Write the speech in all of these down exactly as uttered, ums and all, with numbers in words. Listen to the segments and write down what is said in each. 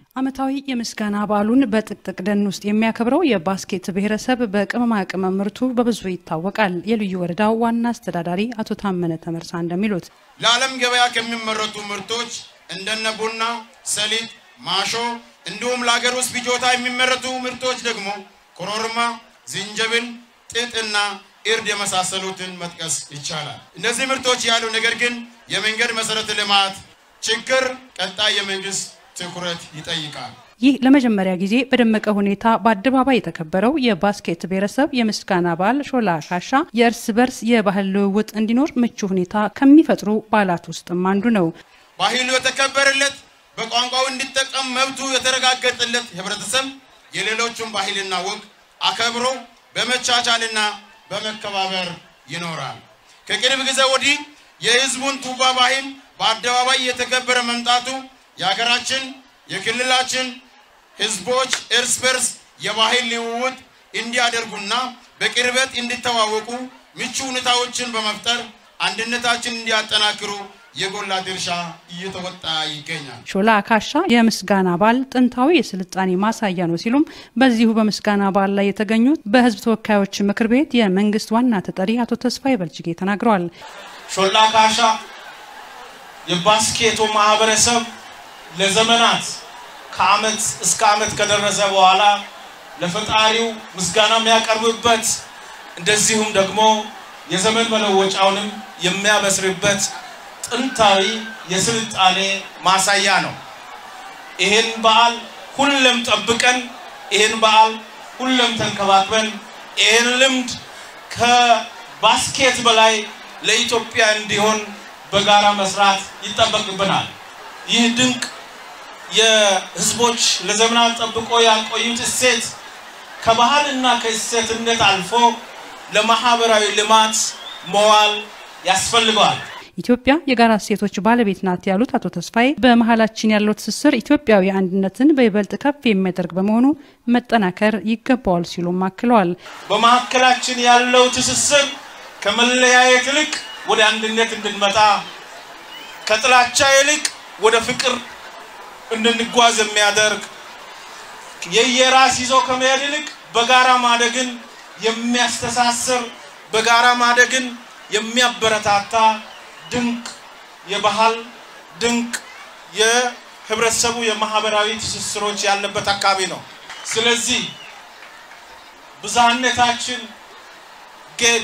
አመታዊ የምስጋና በዓሉን በጥቅጥቅ ደን ውስጥ የሚያከብረው የባስኬት ብሔረሰብ በቅመማ ቅመም ምርቱ በብዙ ይታወቃል። የልዩ ወረዳው ዋና አስተዳዳሪ አቶ ታመነ ተመርሳ እንደሚሉት ለዓለም ገበያ ከሚመረቱ ምርቶች እንደነ ቡና፣ ሰሊጥ፣ ማሾ እንዲሁም ለሀገር ውስጥ ፍጆታ የሚመረቱ ምርቶች ደግሞ ኮረሪማ፣ ዝንጅብል፣ ጥጥና እርድ የመሳሰሉትን መጥቀስ ይቻላል። እነዚህ ምርቶች ያሉ ነገር ግን የመንገድ መሰረተ ልማት ችግር ቀጣይ የመንግስት ትኩረት ይጠይቃል። ይህ ለመጀመሪያ ጊዜ በደመቀ ሁኔታ በአደባባይ የተከበረው የባስኬት ብሔረሰብ የምስጋና በዓል ሾላ ካሻ የእርስ በርስ የባህል ልውውጥ እንዲኖር ምቹ ሁኔታ ከሚፈጥሩ በዓላት ውስጥም አንዱ ነው። ባህሉ የተከበረለት በቋንቋው እንዲጠቀም መብቱ የተረጋገጠለት ህብረተሰብ የሌሎቹን ባህልና ወግ አከብሮ በመቻቻልና በመከባበር ይኖራል። ከቅርብ ጊዜ ወዲህ የህዝቡን ቱባ ባህል በአደባባይ የተከበረ መምጣቱ የሀገራችን የክልላችን ህዝቦች እርስ በርስ የባህል ልውውጥ እንዲያደርጉና በቅርበት እንዲተዋወቁ ምቹ ሁኔታዎችን በመፍጠር አንድነታችን እንዲያጠናክሩ የጎላ ድርሻ እየተወጣ ይገኛል። ሾላ ካሻ የምስጋና በዓል ጥንታዊ የስልጣኔ ማሳያ ነው ሲሉም በዚሁ በምስጋና በዓል ላይ የተገኙት በህዝብ ተወካዮች ምክር ቤት የመንግስት ዋና ተጠሪ አቶ ተስፋዬ በልጅጌ ተናግረዋል። ሾላ ካሻ የባስኬቶ ማህበረሰብ ለዘመናት ከአመት እስከ አመት ከደረሰ በኋላ ለፈጣሪው ምስጋና የሚያቀርብበት እንደዚሁም ደግሞ የዘመን መለወጫውንም የሚያበስርበት ጥንታዊ የስልጣኔ ማሳያ ነው። ይሄን በዓል ሁሉም ጠብቀን ይሄን በዓል ሁሉም ተንከባክበን ይሄን ልምድ ከባስኬት በላይ ለኢትዮጵያ እንዲሆን በጋራ መስራት ይጠበቅብናል። ይህ ድንቅ የህዝቦች ለዘመናት ጠብቆ ያቆዩት እሴት ከባህልና ከእሴትነት አልፎ ለማህበራዊ ልማት መዋል ያስፈልጋል። ኢትዮጵያ የጋራ እሴቶች ባለቤት ናት ያሉት አቶ ተስፋዬ በመሃላችን ያለው ትስስር ኢትዮጵያዊ አንድነትን በይበልጥ ከፍ የሚያደርግ በመሆኑ መጠናከር ይገባዋል ሲሉም አክለዋል። በመሃላችን ያለው ትስስር ከመለያየት ይልቅ ወደ አንድነት እንድንመጣ ከጥላቻ ይልቅ ወደ ፍቅር እንድንጓዝ የሚያደርግ የየራስ ይዞ ከመሄድ ይልቅ በጋራ ማደግን የሚያስተሳስር በጋራ ማደግን የሚያበረታታ ድንቅ የባህል ድንቅ የህብረተሰቡ የማህበራዊ ትስስሮች ያለበት አካባቢ ነው። ስለዚህ ብዛነታችን ጌጥ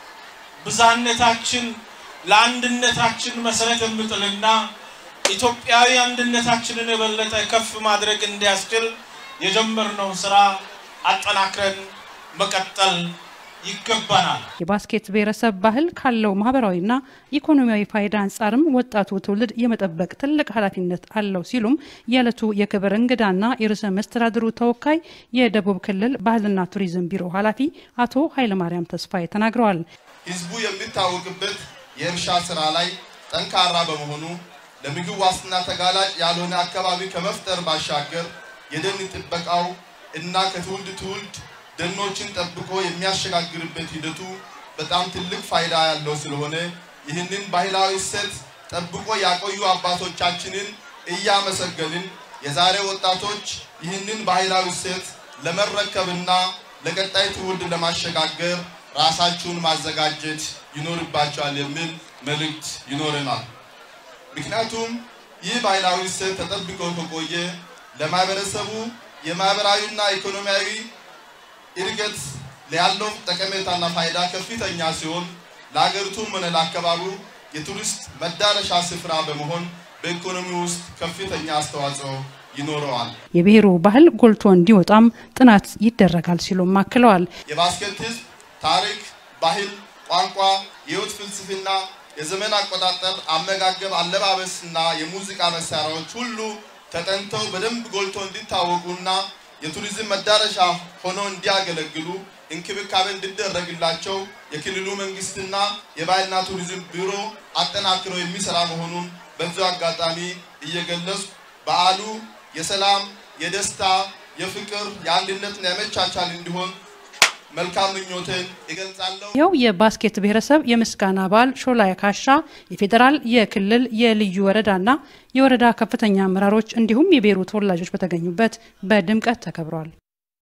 ብዛነታችን ለአንድነታችን መሰረት የምጥልና ኢትዮጵያዊ አንድነታችንን የበለጠ ከፍ ማድረግ እንዲያስችል የጀመርነው ስራ አጠናክረን መቀጠል ይገባናል። የባስኬት ብሔረሰብ ባህል ካለው ማህበራዊና ኢኮኖሚያዊ ፋይዳ አንፃርም ወጣቱ ትውልድ የመጠበቅ ትልቅ ኃላፊነት አለው ሲሉም የዕለቱ የክብር እንግዳና የርዕሰ መስተዳድሩ ተወካይ የደቡብ ክልል ባህልና ቱሪዝም ቢሮ ኃላፊ አቶ ኃይለማርያም ተስፋዬ ተናግረዋል። ህዝቡ የሚታወቅበት የእርሻ ስራ ላይ ጠንካራ በመሆኑ ለምግብ ዋስትና ተጋላጭ ያልሆነ አካባቢ ከመፍጠር ባሻገር የደን ጥበቃው እና ከትውልድ ትውልድ ደኖችን ጠብቆ የሚያሸጋግርበት ሂደቱ በጣም ትልቅ ፋይዳ ያለው ስለሆነ ይህንን ባህላዊ እሴት ጠብቆ ያቆዩ አባቶቻችንን እያመሰገንን የዛሬ ወጣቶች ይህንን ባህላዊ እሴት ለመረከብና ለቀጣይ ትውልድ ለማሸጋገር ራሳችሁን ማዘጋጀት ይኖርባችኋል የሚል መልእክት ይኖረናል። ምክንያቱም ይህ ባህላዊ እሴት ተጠብቆ ከቆየ ለማህበረሰቡ የማህበራዊና ኢኮኖሚያዊ እድገት ያለው ጠቀሜታና ፋይዳ ከፍተኛ ሲሆን ለሀገሪቱም ሆነ ለአካባቢው የቱሪስት መዳረሻ ስፍራ በመሆን በኢኮኖሚ ውስጥ ከፍተኛ አስተዋጽኦ ይኖረዋል። የብሔሩ ባህል ጎልቶ እንዲወጣም ጥናት ይደረጋል ሲሉም አክለዋል። የባስኬት ህዝብ ታሪክ፣ ባህል፣ ቋንቋ፣ የህይወት ፍልስፍና፣ የዘመን አቆጣጠር፣ አመጋገብ፣ አለባበስና የሙዚቃ መሳሪያዎች ሁሉ ተጠንተው በደንብ ጎልቶ እንዲታወቁና የቱሪዝም መዳረሻ ሆኖ እንዲያገለግሉ እንክብካቤ እንዲደረግላቸው የክልሉ መንግስትና የባህልና ቱሪዝም ቢሮ አጠናክሮ የሚሰራ መሆኑን በዚህ አጋጣሚ እየገለጹ በዓሉ የሰላም፣ የደስታ፣ የፍቅር፣ የአንድነትና የመቻቻል እንዲሆን መልካም ምኞቴን ይገልጻለሁ። ያው የባስኬት ብሔረሰብ የምስጋና በዓል ሾላ ያካሻ የፌደራል የክልል የልዩ ወረዳና የወረዳ ከፍተኛ አመራሮች እንዲሁም የብሔሩ ተወላጆች በተገኙበት በድምቀት ተከብሯል።